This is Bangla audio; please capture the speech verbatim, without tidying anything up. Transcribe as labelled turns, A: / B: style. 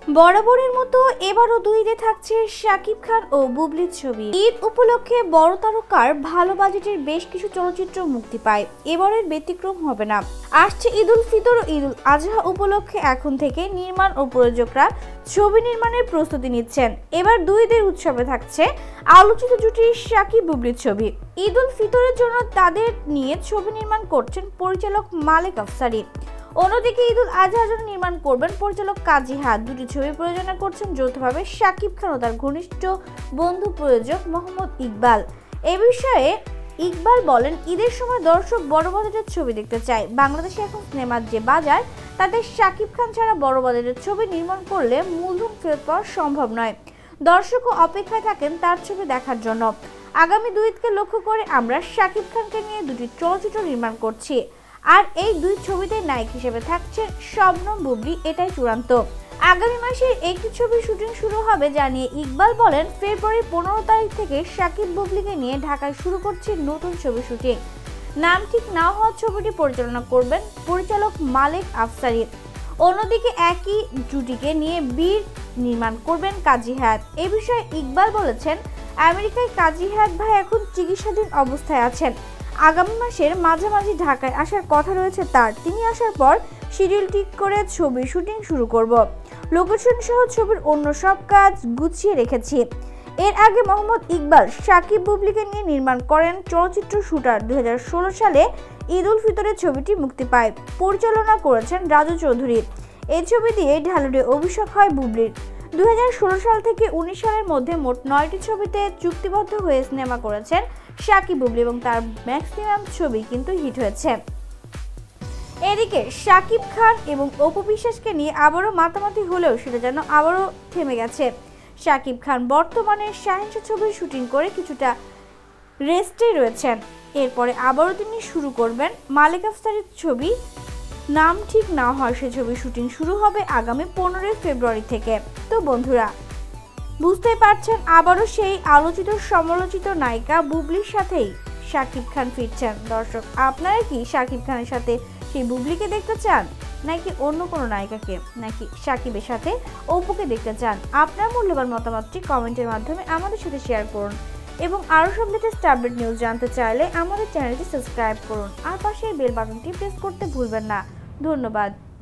A: বরাবরের মতো এবারও দুই ঈদে থাকছে শাকিব খান ও বুবলির ছবি। ঈদ উপলক্ষে বড় তারকার ভালো বাজেটের বেশ কিছু চলচ্চিত্র মুক্তি পায়, এবারের ব্যতিক্রম হবে না। আসছে ঈদ উল ফিতর ও ঈদ উল আজহা উপলক্ষে এখন থেকে নির্মাণ ও প্রযোজকরা ছবি নির্মাণের প্রস্তুতি নিচ্ছেন। এবার দুই ঈদের উৎসবে থাকছে আলোচিত জুটি শাকিব বুবলির ছবি। ঈদ উল ফিতরের জন্য তাদের নিয়ে ছবি নির্মাণ করছেন পরিচালক মালেক আফসারী। অন্যদিকে ঈদ উল আজহার জন্য নির্মাণ করবেন পরিচালক কাজী হাত। দুটি ছবি প্রযোজনা করছেন যৌথভাবে শাকিব খান ও তার ঘনিষ্ঠ বন্ধু প্রযোজক মোহাম্মদ ইকবাল। এ বিষয়ে ইকবাল বলেন, ঈদের সময় দর্শক বড় বাজেটের ছবি দেখতে চায়। বাংলাদেশে এখন সিনেমার যে বাজার, তাতে শাকিব খান ছাড়া বড় বাজেটের ছবি নির্মাণ করলে মূলধন ফেরত পাওয়া সম্ভব নয়। দর্শকও অপেক্ষায় থাকেন তার ছবি দেখার জন্য। আগামী দুই ঈদকে লক্ষ্য করে আমরা শাকিব খানকে নিয়ে দুটি চলচ্চিত্র নির্মাণ করছি, আর এই দুই ছবিতে নায়ক হিসেবে থাকছে শবনম বুবলি, এটাই চূড়ান্ত। আগামী মাসে একটি ছবির শুটিং শুরু হবে জানিয়ে ইকবাল বলেন, ফেব্রুয়ারি পনেরো তারিখ থেকে শাকিব বুবলিকে নিয়ে ঢাকায় শুরু করছে নতুন ছবি শুটিং। নাম ঠিক না হওয়া ছবিটি পরিচালনা করবেন পরিচালক মালেক আফসারী। অন্যদিকে একই জুটিকে নিয়ে বীর নির্মাণ করবেন কাজী হায়াত। এ বিষয়ে ইকবাল বলেছেন, আমেরিকায় কাজী হায়াত ভাই এখন চিকিৎসাধীন অবস্থায় আছেন। আগামী মাসের মাঝামাঝি ঢাকায় আসার কথা রয়েছে তার। তিনি আসার পর শিডিউল ঠিক করে ছবির শুটিং শুরু করব। লোকেশন সহ ছবির অন্য সব কাজ গুছিয়ে রেখেছি। এর আগে মোহাম্মদ ইকবাল শাকিব বুবলিকে নিয়ে নির্মাণ করেন চলচ্চিত্র শুটার। দুই হাজার ষোলো সালে ঈদ উল ফিতরের ছবিটি মুক্তি পায়। পরিচালনা করেছেন রাজু চৌধুরী। এই ছবি দিয়ে ঢালিউডে অভিষেক হয় বুবলির। দুই হাজার ষোলো সাল থেকে উনিশ সালের মধ্যে মোট নয়টি ছবিতে চুক্তিবদ্ধ হয়ে সিনেমা করেছেন শাকিব বুবলি এবং তার ম্যাক্সিমাম ছবি কিন্তু হিট হয়েছে। এদিকে শাকিব খান এবং অপু বিশ্বাসকে নিয়ে আবারও মাতামাতি হলেও সেটা যেন আবারও থেমে গেছে। শাকিব খান বর্তমানে শাহেনশা ছবির শুটিং করে কিছুটা রেস্টে রয়েছেন। এরপরে আবারও তিনি শুরু করবেন মালেক আফসারীর ছবি। নাম ঠিক না হয় সে ছবির শুটিং শুরু হবে আগামী পনেরোই ফেব্রুয়ারি থেকে। তো বন্ধুরা, বুঝতেই পারছেন আবারও সেই আলোচিত সমালোচিত নায়িকা বুবলির সাথেই শাকিব খান ফিরছেন। দর্শক, আপনারা কি শাকিব খানের সাথে সেই বুবলিকে দেখতে চান, নাকি অন্য কোনো নায়িকাকে, নাকি শাকিবের সাথে অপুকে দেখতে চান? আপনার মূল্যবান মতামতটি কমেন্টের মাধ্যমে আমাদের সাথে শেয়ার করুন এবং আরও সব লেটেস্ট আপডেট নিউজ জানতে চাইলে আমাদের চ্যানেলটি সাবস্ক্রাইব করুন আর পাশের বেল বাটনটি প্রেস করতে ভুলবেন না। ধন্যবাদ।